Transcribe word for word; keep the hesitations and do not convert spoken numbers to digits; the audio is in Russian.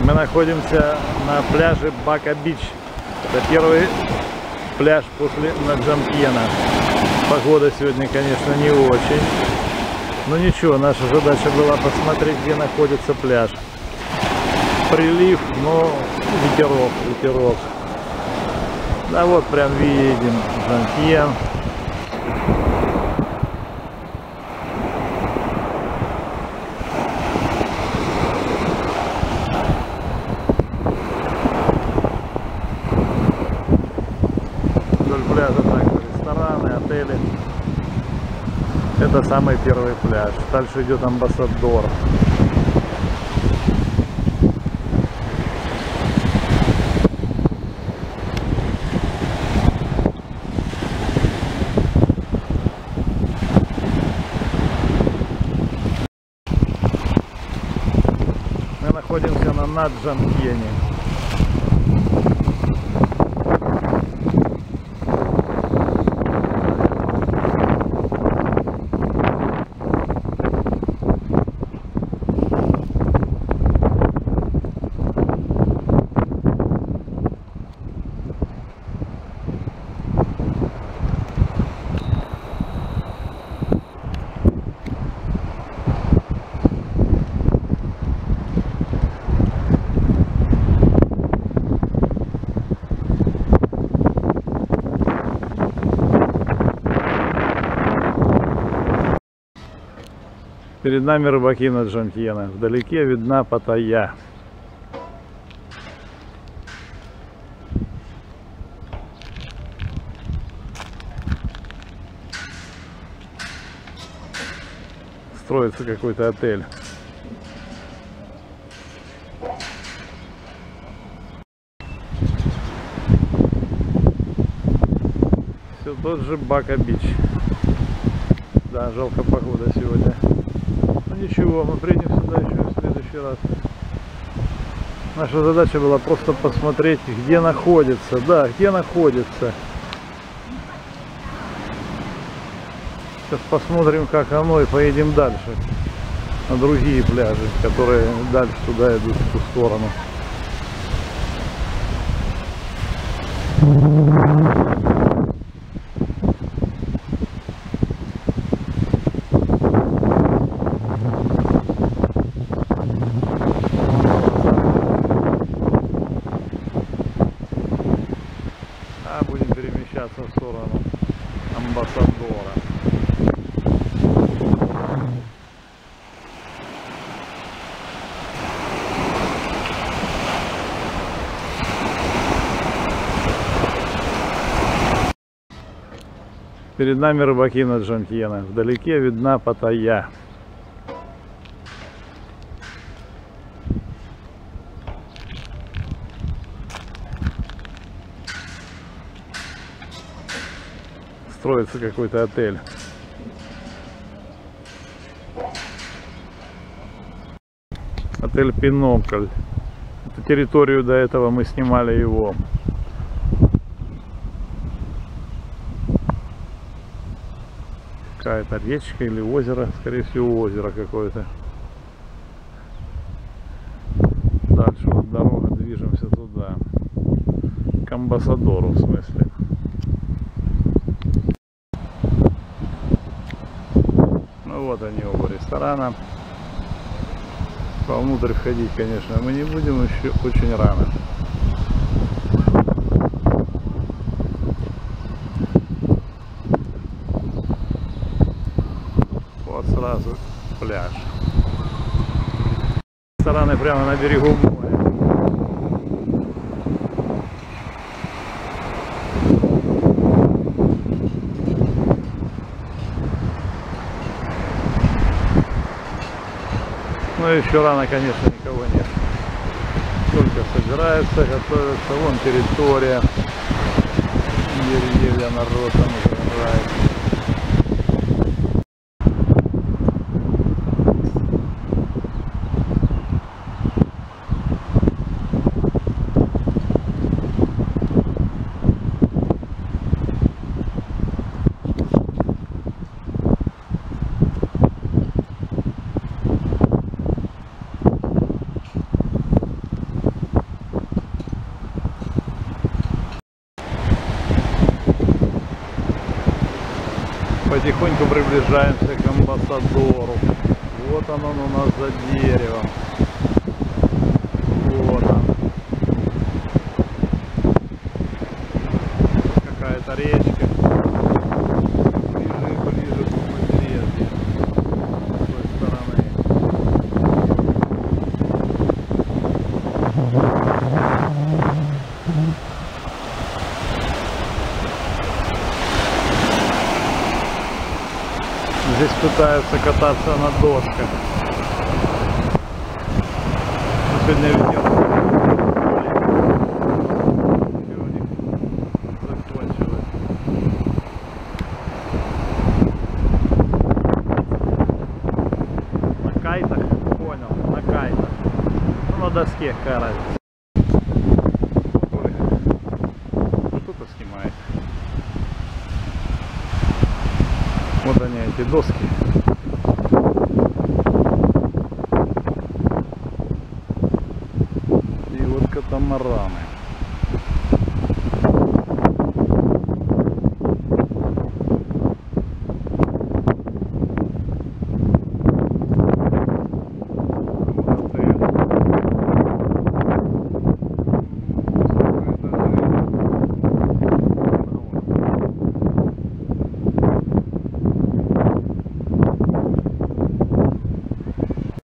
Мы находимся на пляже Бака-Бич. Это первый пляж после Наджампьена. Погода сегодня, конечно, не очень. Но ничего, наша задача была посмотреть, где находится пляж. Прилив, но ветерок, ветерок. Да вот прям видим Джампьен. Вдоль пляжа также рестораны, отели. Это самый первый пляж. Дальше идет Амбассадор. Мы находимся на Наджампьене. Перед нами рыбаки Наджампьена. Вдалеке видна Паттайя. Строится какой-то отель. Все тот же Бака-Бич. Да, жалко погода сегодня. Ничего, мы приедем сюда еще в следующий раз. Наша задача была просто посмотреть, где находится. Да, где находится. Сейчас посмотрим, как оно, и поедем дальше. На другие пляжи, которые дальше туда идут, в ту сторону. Будем перемещаться в сторону Амбассадора. Перед нами рыбаки Наджампьена. Вдалеке видна Паттайя. Строится какой-то отель. Отель Пинокль. Эту территорию до этого мы снимали его. Какая-то речка или озеро, скорее всего озеро какое-то. Дальше вот дорога, движемся туда. К Амбассадору, в смысле. Вот они, оба ресторана. Вовнутрь входить, конечно, мы не будем, еще очень рано. Вот сразу пляж. Рестораны прямо на берегу моря. Ну еще рано, конечно, никого нет. Только собираются, готовятся. Вон территория. Еле-еле народ там загорает. потихоньку приближаемся к Амбассадору. Вот он, он у нас за деревом. Вот он. Какая-то речка. Ближе и ближе к побережью. С той стороны. Здесь пытаются кататься на досках. Но сегодня видел. Закончилось. На кайтах? Понял, на кайтах. Ну, на доске какая разница. Что-то снимает. Вот они, эти доски. И вот катамараны.